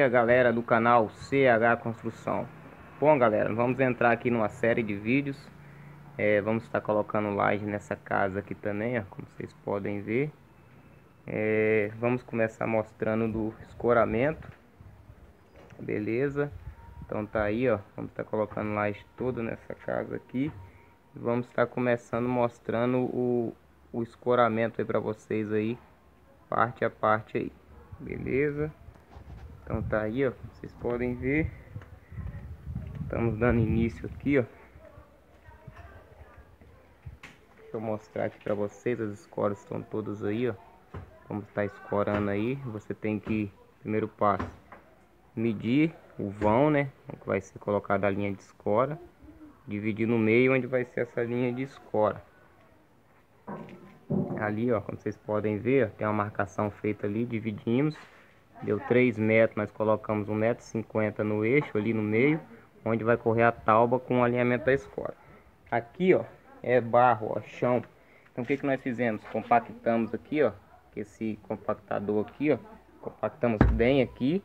dia, galera do canal CH Construção. Bom, galera, vamos entrar aqui numa série de vídeos. Vamos estar colocando laje nessa casa aqui também, ó, como vocês podem ver. Vamos começar mostrando do escoramento. Beleza? Então tá aí, ó. Vamos estar colocando laje toda nessa casa aqui. Vamos estar começando mostrando o escoramento aí pra vocês aí, parte a parte aí. Beleza? Então tá aí, ó, vocês podem ver. Estamos dando início aqui, ó. Deixa eu mostrar aqui pra vocês. As escoras estão todas aí, ó. Vamos estar escorando aí. Você tem que, primeiro passo, medir o vão, né, onde vai ser colocada a linha de escora. Dividir no meio onde vai ser essa linha de escora. Ali, ó, como vocês podem ver, ó, tem uma marcação feita ali. Dividimos. Deu 3 metros, nós colocamos 1,50 m no eixo ali no meio, onde vai correr a tauba com o alinhamento da escora. Aqui, ó, é barro, ó, chão. Então o que nós fizemos? Compactamos aqui, ó, com esse compactador aqui, ó, compactamos bem aqui.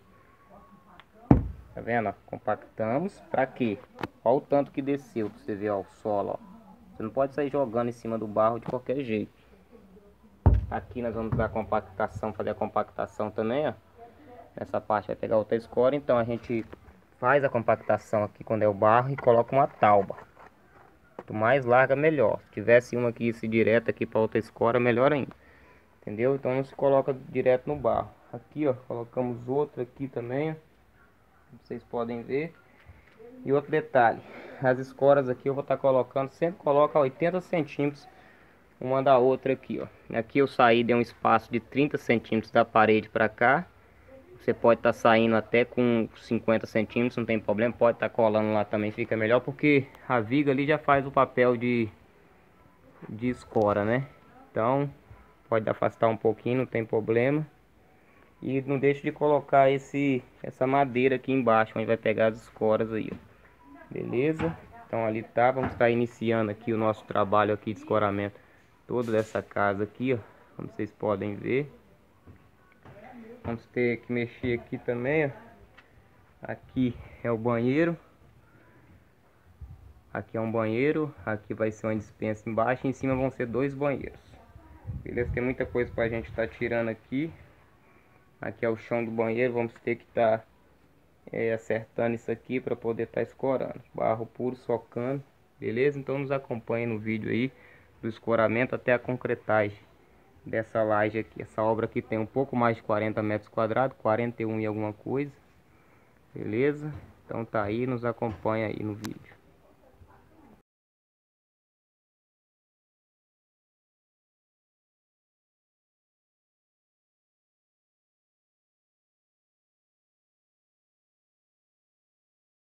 Tá vendo, ó? Compactamos. Pra quê? Olha o tanto que desceu, pra você ver, ó, o solo, ó. Você não pode sair jogando em cima do barro de qualquer jeito. Aqui nós vamos dar compactação, fazer a compactação também, ó. Nessa parte vai pegar outra escora, então a gente faz a compactação aqui quando é o barro e coloca uma tauba. Quanto mais larga, melhor. Se tivesse uma aqui, se direto aqui para outra escora, melhor ainda. Entendeu? Então não se coloca direto no barro. Aqui, ó, colocamos outra aqui também, ó. Vocês podem ver. E outro detalhe, as escoras aqui eu vou estar colocando, sempre coloca 80 centímetros uma da outra aqui, ó. Aqui eu saí, dei um espaço de 30 centímetros da parede para cá. Você pode estar saindo até com 50 centímetros, não tem problema. Pode estar colando lá também, fica melhor, porque a viga ali já faz o papel de escora, né? Então pode afastar um pouquinho, não tem problema. E não deixe de colocar essa madeira aqui embaixo, onde vai pegar as escoras aí, ó. Beleza? Então ali tá, vamos estar iniciando aqui o nosso trabalho aqui de escoramento todo dessa casa aqui, ó, como vocês podem ver. Vamos ter que mexer aqui também, ó. Aqui é o banheiro. Aqui é um banheiro. Aqui vai ser uma despensa embaixo. E em cima vão ser 2 banheiros. Beleza? Tem muita coisa pra gente estar tirando aqui. Aqui é o chão do banheiro. Vamos ter que estar acertando isso aqui para poder estar escorando. Barro puro, socando. Beleza? Então nos acompanhe no vídeo aí do escoramento até a concretagem dessa laje aqui. Essa obra aqui tem um pouco mais de 40 metros quadrados, 41 e alguma coisa. Beleza? Então tá aí, nos acompanha aí no vídeo.